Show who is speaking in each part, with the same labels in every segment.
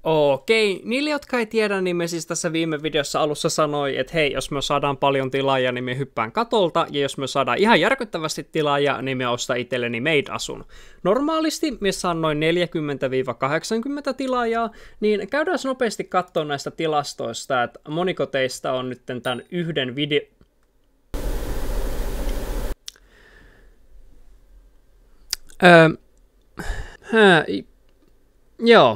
Speaker 1: Okei, niille jotka ei tiedä, niin me siis tässä viime videossa alussa sanoi, että hei, jos me saadaan paljon tilaajia, niin me hyppään katolta, ja jos me saadaan ihan järkyttävästi tilaajia, niin me ostaa itselleni maid-asun. Normaalisti me saan noin 40-80 tilaajaa, niin käydään nopeasti katsoa näistä tilastoista, että moniko teistä on nyt tämän yhden video... Joo.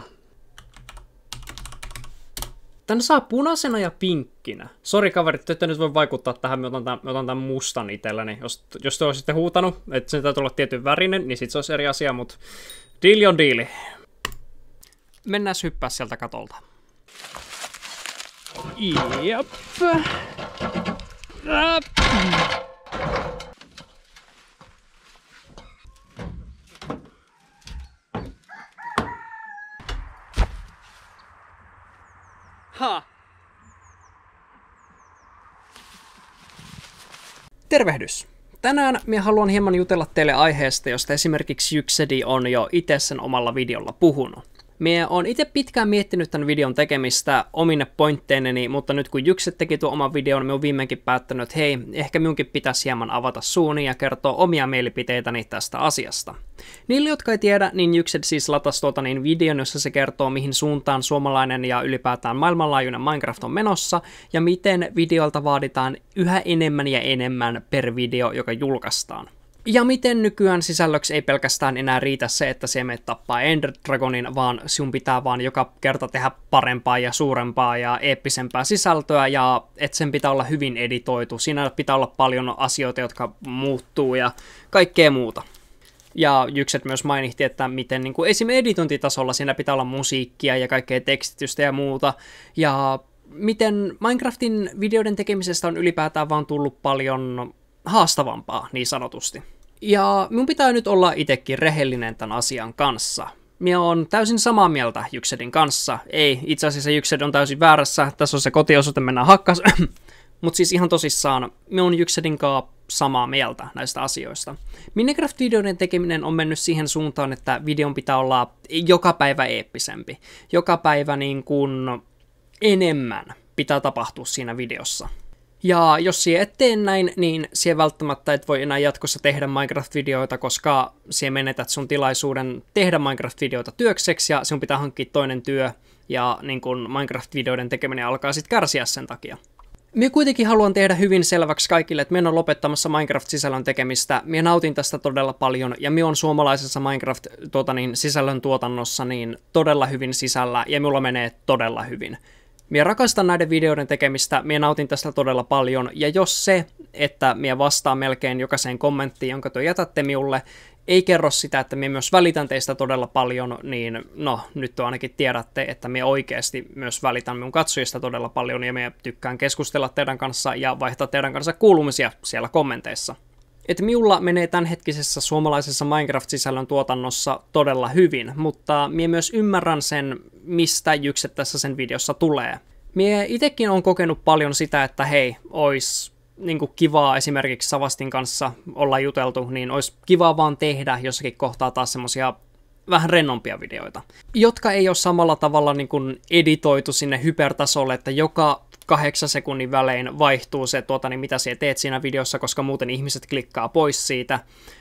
Speaker 1: Tän saa punaisena ja pinkkinä. Sori kaverit, ette nyt voi vaikuttaa tähän, me otan tämän mustan itselläni. Jos te olisitte huutanut, että sen täytyy olla tietyn värinen, niin sit se olisi eri asia, mutta diili on diili. Mennään hyppää sieltä katolta. Jep. Ha. Tervehdys! Tänään minä haluan hieman jutella teille aiheesta, josta esimerkiksi Jyksedi on jo itse sen omalla videolla puhunut. Minä olen itse pitkään miettinyt tämän videon tekemistä omine pointteineni, mutta nyt kun Jykset teki tuon oman videon, minä olen viimeinkin päättänyt, että hei, ehkä minunkin pitäisi hieman avata suuni ja kertoa omia mielipiteitäni tästä asiasta. Niille, jotka ei tiedä, niin Jykset siis latasi videon, jossa se kertoo, mihin suuntaan suomalainen ja ylipäätään maailmanlaajuinen Minecraft on menossa, ja miten videolta vaaditaan yhä enemmän ja enemmän per video, joka julkaistaan. Ja miten nykyään sisällöksi ei pelkästään enää riitä se, että se menet tappaa Ender Dragonin, vaan sinun pitää vaan joka kerta tehdä parempaa ja suurempaa ja eeppisempää sisältöä, ja että sen pitää olla hyvin editoitu. Siinä pitää olla paljon asioita, jotka muuttuu ja kaikkea muuta. Ja Jykset myös mainitsi, että miten niin kuin esimerkiksi editointitasolla siinä pitää olla musiikkia ja kaikkea tekstitystä ja muuta. Ja miten Minecraftin videoiden tekemisestä on ylipäätään vaan tullut paljon haastavampaa, niin sanotusti. Ja minun pitää nyt olla itsekin rehellinen tämän asian kanssa. Minä olen täysin samaa mieltä Jyksedin kanssa. Ei, itse asiassa Jyksed on täysin väärässä. Tässä on se kotiosoite, mennään hakkas. Mutta siis ihan tosissaan, minä olen Jyksedin kanssa samaa mieltä näistä asioista. Minecraft-videoiden tekeminen on mennyt siihen suuntaan, että videon pitää olla joka päivä eeppisempi. Joka päivä niin kuin enemmän pitää tapahtua siinä videossa. Ja jos sie et tee näin, niin sie välttämättä et voi enää jatkossa tehdä Minecraft-videoita, koska sie menetät sun tilaisuuden tehdä Minecraft-videoita työkseksi, ja sun pitää hankkia toinen työ, ja niin kun Minecraft-videoiden tekeminen alkaa sitten kärsiä sen takia. Minä kuitenkin haluan tehdä hyvin selväksi kaikille, että minä olen lopettamassa Minecraft-sisällön tekemistä, minä nautin tästä todella paljon, ja minä olen suomalaisessa Minecraft-sisällön tuotannossa niin todella hyvin sisällä, ja minulla menee todella hyvin. Minä rakastan näiden videoiden tekemistä, minä nautin tästä todella paljon, ja jos se, että minä vastaan melkein jokaiseen kommenttiin, jonka te jätätte minulle, ei kerro sitä, että minä myös välitän teistä todella paljon, niin no, nyt ainakin tiedätte, että minä oikeasti myös välitän minun katsojista todella paljon, ja minä tykkään keskustella teidän kanssa ja vaihtaa teidän kanssa kuulumisia siellä kommenteissa. Että minulla menee tämänhetkisessä suomalaisessa Minecraft-sisällön tuotannossa todella hyvin, mutta minä myös ymmärrän sen, mistä Jykset tässä sen videossa tulee. Minä itsekin olen kokenut paljon sitä, että hei, olisi niinku kivaa esimerkiksi Savastin kanssa olla juteltu, niin olisi kivaa vaan tehdä jossakin kohtaa taas semmosia vähän rennompia videoita, jotka ei ole samalla tavalla niin kuin editoitu sinne hypertasolle, että joka 8 sekunnin välein vaihtuu se, mitä sinä teet siinä videossa, koska muuten ihmiset klikkaa pois siitä,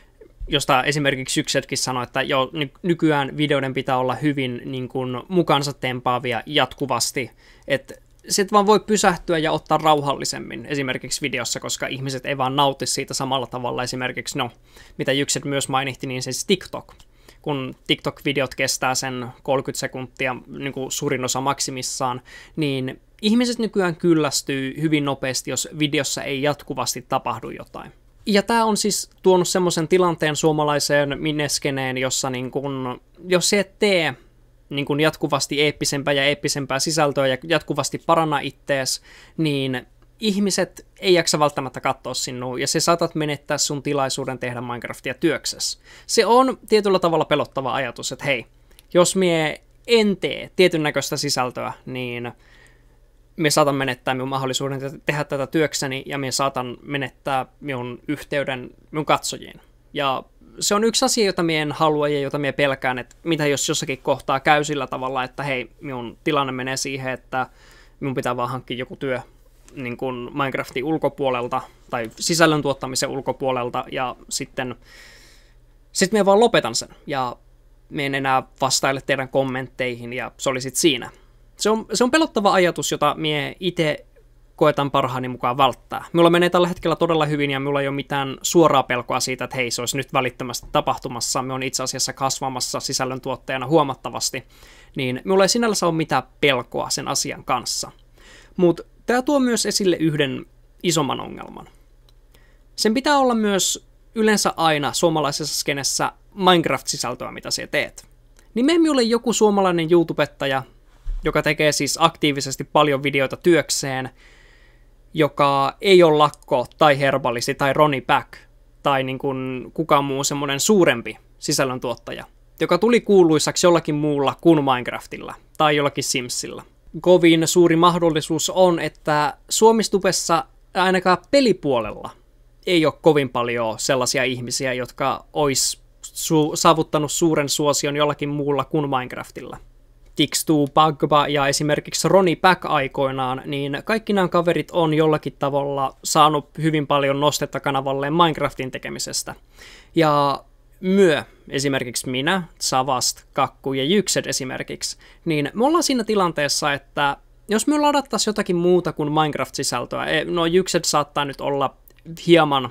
Speaker 1: josta esimerkiksi Jyksetkin sanoi, että jo nykyään videoiden pitää olla hyvin niin kuin mukansa tempaavia jatkuvasti, että sit vaan voi pysähtyä ja ottaa rauhallisemmin esimerkiksi videossa, koska ihmiset ei vaan nauti siitä samalla tavalla. Esimerkiksi, mitä Jykset myös mainitsi, niin siis TikTok. Kun TikTok-videot kestää sen 30 sekuntia niin kuin suurin osa maksimissaan, niin ihmiset nykyään kyllästyy hyvin nopeasti, jos videossa ei jatkuvasti tapahdu jotain. Ja tämä on siis tuonut semmoisen tilanteen suomalaiseen mineskeneen, jossa niin kun, jos se et tee niin kun jatkuvasti eeppisempää sisältöä ja jatkuvasti paranna ittees, niin ihmiset ei jaksa välttämättä katsoa sinua, ja se saatat menettää sun tilaisuuden tehdä Minecraftia työksessä. Se on tietyllä tavalla pelottava ajatus, että hei, jos mie en tee tietyn näköistä sisältöä, niin me saatan menettää minun mahdollisuuden tehdä tätä työkseni, ja me saatan menettää minun yhteyden minun katsojiin. Ja se on yksi asia, jota mie en halua ja jota mie pelkään, että mitä jos jossakin kohtaa käy sillä tavalla, että hei, minun tilanne menee siihen, että minun pitää vaan hankkia joku työ niin kuin Minecraftin ulkopuolelta tai sisällön tuottamisen ulkopuolelta ja sitten mie vaan lopetan sen ja mie en enää vastaile teidän kommentteihin ja se oli sitten siinä. Se on pelottava ajatus, jota mie itse koetan parhaani mukaan välttää. Minulla menee tällä hetkellä todella hyvin ja minulla ei ole mitään suoraa pelkoa siitä, että hei, se olisi nyt välittömästi tapahtumassa. Me on itse asiassa kasvamassa sisällöntuottajana huomattavasti, niin minulla ei sinällänsä ole mitään pelkoa sen asian kanssa. Mutta tämä tuo myös esille yhden isomman ongelman. Sen pitää olla myös yleensä aina suomalaisessa skenessä Minecraft-sisältöä, mitä sinä teet. Niin me ole joku suomalainen YouTubettaja, joka tekee siis aktiivisesti paljon videoita työkseen, joka ei ole Lakko tai Herbalisti tai Ronnie Back tai niin kuin kukaan muu semmoinen suurempi sisällöntuottaja, joka tuli kuuluisaksi jollakin muulla kuin Minecraftilla tai jollakin Simsillä. Kovin suuri mahdollisuus on, että Suomistubessa ainakaan pelipuolella ei ole kovin paljon sellaisia ihmisiä, jotka olisi saavuttanut suuren suosion jollakin muulla kuin Minecraftilla. Tixtu, Pagba ja esimerkiksi Ronnie Back aikoinaan, niin kaikki nämä kaverit on jollakin tavalla saanut hyvin paljon nostetta kanavalleen Minecraftin tekemisestä. Ja esimerkiksi minä, Savast, Kakku ja Jyksed esimerkiksi, niin me ollaan siinä tilanteessa, että jos me ladattaisiin jotakin muuta kuin Minecraft-sisältöä, no Jyksed saattaa nyt olla hieman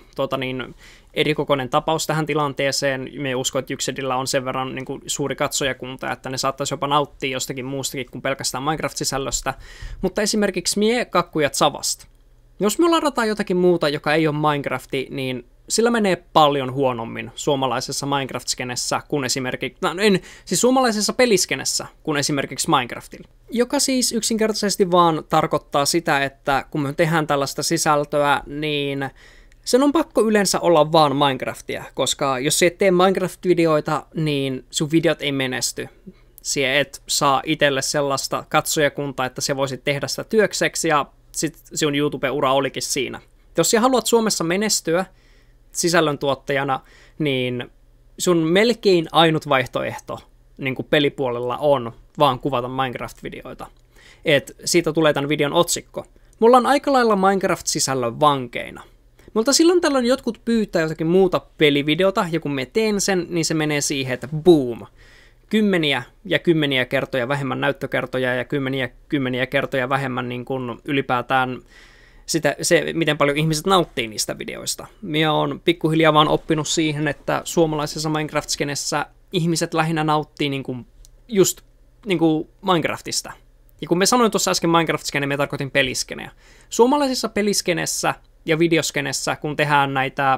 Speaker 1: erikokoinen tapaus tähän tilanteeseen. Me uskon, että Jyksedillä on sen verran niin kuin suuri katsojakunta, että ne saattaisi jopa nauttia jostakin muustakin kuin pelkästään Minecraft-sisällöstä. Mutta esimerkiksi mie, Kakku ja Savast. Jos me ladataan jotakin muuta, joka ei ole Minecrafti, niin sillä menee paljon huonommin suomalaisessa Minecraft-skenessä kuin esimerkiksi, siis suomalaisessa peliskenessä kuin esimerkiksi Minecraftilla. Joka siis yksinkertaisesti vaan tarkoittaa sitä, että kun me tehdään tällaista sisältöä, niin sen on pakko yleensä olla vaan Minecraftia, koska jos sä et tee Minecraft-videoita, niin sun videot ei menesty. Sä et saa itselle sellaista katsojakuntaa, että sä voisit tehdä sitä työkseksi ja sit sun YouTube-ura olikin siinä. Jos sä haluat Suomessa menestyä sisällöntuottajana, niin sun melkein ainut vaihtoehto niin kuin pelipuolella on vaan kuvata Minecraft-videoita. Et siitä tulee tämän videon otsikko. Mulla on aika lailla Minecraft-sisällön vankeina. Mutta silloin tällöin jotkut pyytää jotakin muuta pelivideota, ja kun me teen sen, niin se menee siihen, että boom. Kymmeniä ja kymmeniä kertoja vähemmän näyttökertoja ja kymmeniä kertoja vähemmän niin kuin ylipäätään se, miten paljon ihmiset nauttii niistä videoista. Minä olen pikkuhiljaa vaan oppinut siihen, että suomalaisessa Minecraft-skenessä ihmiset lähinnä nauttii just Minecraftista. Ja kun me sanoin tuossa äsken Minecraft-skene, me tarkoitin peliskeneä. Suomalaisessa peliskenessä ja videoskenessä, kun tehdään näitä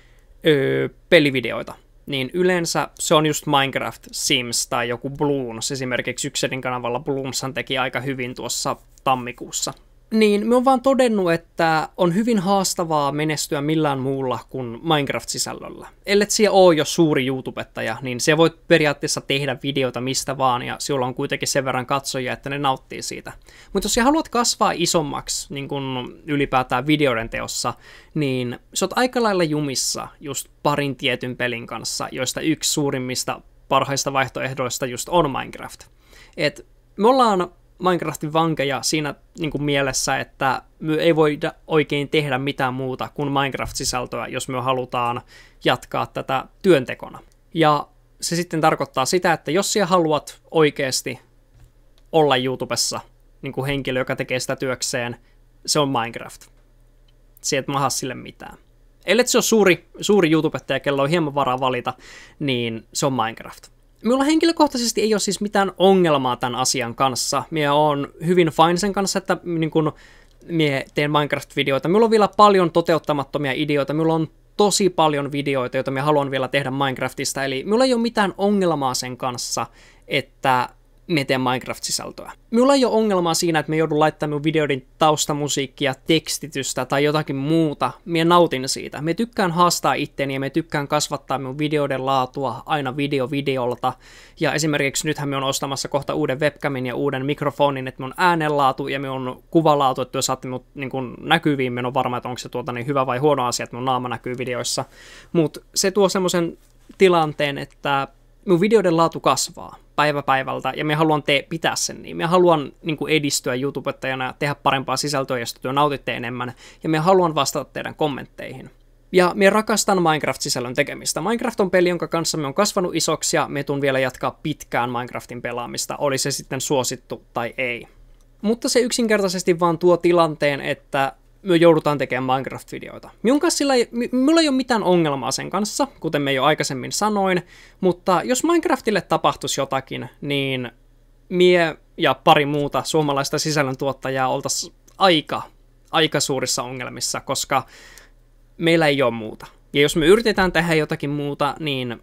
Speaker 1: pelivideoita, niin yleensä se on just Minecraft, Sims tai joku Bloons. Esimerkiksi Yksedin kanavalla Bloonshan teki aika hyvin tuossa tammikuussa. Niin, me on vaan todennut, että on hyvin haastavaa menestyä millään muulla kuin Minecraft-sisällöllä. Ellet siellä ole jo suuri YouTubettaja, niin se voit periaatteessa tehdä videota mistä vaan, ja sinulla on kuitenkin sen verran katsojia, että ne nauttii siitä. Mutta jos sä haluat kasvaa isommaksi, niin kuin ylipäätään videoiden teossa, niin sä oot aika lailla jumissa just parin tietyn pelin kanssa, joista yksi suurimmista parhaista vaihtoehdoista just on Minecraft. Et me ollaan Minecraftin vankeja siinä niin kuin mielessä, että me ei voida oikein tehdä mitään muuta kuin Minecraft-sisältöä, jos me halutaan jatkaa tätä työntekona. Ja se sitten tarkoittaa sitä, että jos sinä haluat oikeasti olla YouTubessa niin kuin henkilö, joka tekee sitä työkseen, se on Minecraft. Se et maha sille mitään. Ellet se on suuri YouTubettaja, kello on hieman varaa valita, niin se on Minecraft. Minulla henkilökohtaisesti ei ole siis mitään ongelmaa tämän asian kanssa. Minä olen hyvin fine sen kanssa, että niin kun minä teen Minecraft-videoita. Minulla on vielä paljon toteuttamattomia ideoita. Minulla on tosi paljon videoita, joita minä haluan vielä tehdä Minecraftista. Eli minulla ei ole mitään ongelmaa sen kanssa, että minä teen Minecraft-sisältöä. Minulla ei ole ongelmaa siinä, että minä joudun laittamaan minun videoiden taustamusiikkia, tekstitystä tai jotakin muuta. Minä nautin siitä. Minä tykkään haastaa itteeni ja minä tykkään kasvattaa minun videoiden laatua aina videolta. Ja esimerkiksi nythän minä olen ostamassa kohta uuden webcamin ja uuden mikrofonin, että minun äänenlaatu ja minun kuvalaatu, että jos saatte minut niin näkyviin, minä olen varma, että onko se hyvä vai huono asia, että minun naama näkyy videoissa. Mutta se tuo semmoisen tilanteen, että mun videoiden laatu kasvaa päivä päivältä, ja mä haluan pitää sen niin. Mä haluan niin kuin edistyä YouTubettajana, tehdä parempaa sisältöä, josta työ nautitte enemmän, ja mä haluan vastata teidän kommentteihin. Ja mä rakastan Minecraft-sisällön tekemistä. Minecraft on peli, jonka kanssa mä oon kasvanut isoksi, ja mä tuun vielä jatkaa pitkään Minecraftin pelaamista, oli se sitten suosittu tai ei. Mutta se yksinkertaisesti vaan tuo tilanteen, että me joudutaan tekemään Minecraft-videoita. Mulla ei ole mitään ongelmaa sen kanssa, kuten me jo aikaisemmin sanoin, mutta jos Minecraftille tapahtuisi jotakin, niin mie ja pari muuta suomalaista sisällöntuottajaa oltaisiin aika suurissa ongelmissa, koska meillä ei ole muuta. Ja jos me yritetään tehdä jotakin muuta, niin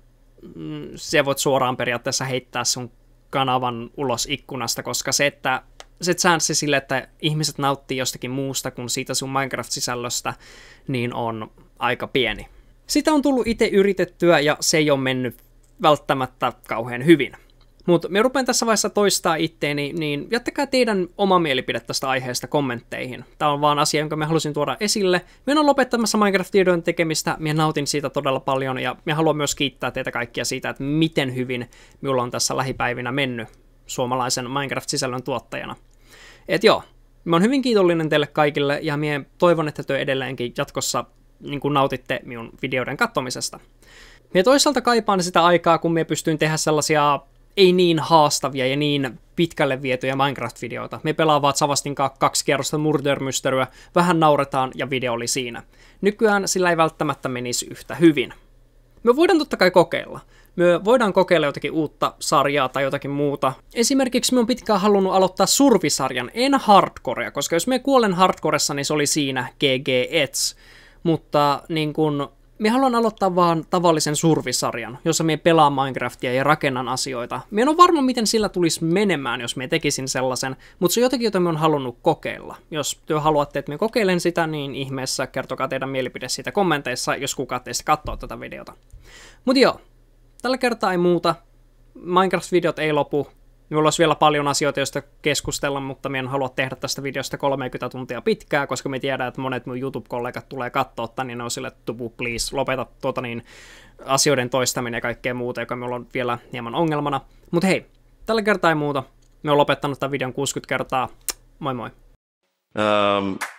Speaker 1: se voit suoraan periaatteessa heittää sun kanavan ulos ikkunasta, koska se chanssi sille, että ihmiset nauttii jostakin muusta kuin siitä sun Minecraft-sisällöstä, niin on aika pieni. Sitä on tullut itse yritettyä ja se ei ole mennyt välttämättä kauhean hyvin. Mutta me rupean tässä vaiheessa toistaa itteeni, niin jättäkää teidän oma mielipide tästä aiheesta kommentteihin. Tämä on vaan asia, jonka mä halusin tuoda esille. Minä olen lopettamassa Minecraft-videoiden tekemistä, minä nautin siitä todella paljon ja minä haluan myös kiittää teitä kaikkia siitä, että miten hyvin minulla on tässä lähipäivinä mennyt suomalaisen Minecraft-sisällön tuottajana. Et joo, mä oon hyvin kiitollinen teille kaikille ja minä toivon, että te edelleenkin jatkossa niin kun nautitte minun videoiden katsomisesta. Minä toisaalta kaipaan sitä aikaa, kun minä pystyin tehdä sellaisia ei niin haastavia ja niin pitkälle vietyjä Minecraft-videoita. Me pelaavat Savastin 2 kierrosta Murder Mysteryä, vähän nauretaan ja video oli siinä. Nykyään sillä ei välttämättä menisi yhtä hyvin. Me voidaan totta kai kokeilla. Me voidaan kokeilla jotakin uutta sarjaa tai jotakin muuta. Esimerkiksi me on pitkään halunnut aloittaa survisarjan, en hardcorea, koska jos me kuolen hardcoressa, niin se oli siinä GG Ets. Mutta niin kun me haluan aloittaa vaan tavallisen survisarjan, jossa me pelaan Minecraftia ja rakennan asioita. Me en ole varma, miten sillä tulisi menemään, jos me tekisin sellaisen, mutta se on jotakin, jota me on halunnut kokeilla. Jos te haluatte, että me kokeilen sitä, niin ihmeessä kertokaa teidän mielipide siitä kommenteissa, jos kukaan teistä katsoo tätä videota. Mutta joo, tällä kertaa ei muuta. Minecraft-videot ei lopu. Minulla olisi vielä paljon asioita, joista keskustella, mutta minä en halua tehdä tästä videosta 30 tuntia pitkää, koska me tiedän, että monet mun YouTube-kollegat tulee katsoa tämän, niin ne on sille, että please, lopeta asioiden toistaminen ja kaikkea muuta, joka minulla on vielä hieman ongelmana. Mutta hei, tällä kertaa ei muuta. Me olen lopettanut tämän videon 60 kertaa. Moi moi.